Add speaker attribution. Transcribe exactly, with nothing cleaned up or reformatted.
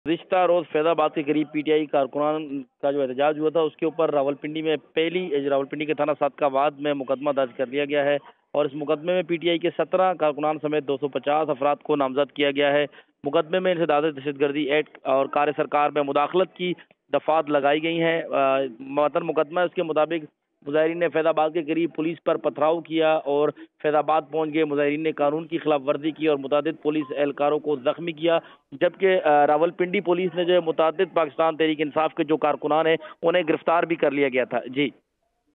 Speaker 1: रिश्ता रोज फैजाबाद के करीब पीटीआई कारकुनान का जो एहतजाज हुआ था उसके ऊपर रावलपिंडी में पहली रावलपिंडी के थाना सादकाबाद में मुकदमा दर्ज कर लिया गया है और इस मुकदमे में पीटीआई के सत्रह कारकुनान समेत दो सौ पचास अफराद को नामजद किया गया है। मुकदमे में इंसदाद दहशतगर्दी एक्ट और कार्य सरकार में मुदाखलत की दफात लगाई गई हैं। मतन मुकदमा उसके मुताबिक मुजाहिरीन ने फैजाबाद के करीब पुलिस पर पथराव किया और फैजाबाद पहुंच गए मुजाहिरीन ने कानून की खिलाफ वर्जी की और मुतादिद पुलिस एहलकारों को जख्मी किया। जबकि रावलपिंडी पुलिस ने जो मुतादिद पाकिस्तान तहरीक इंसाफ के जो कारकुनान है उन्हें गिरफ्तार भी कर लिया गया था। जी।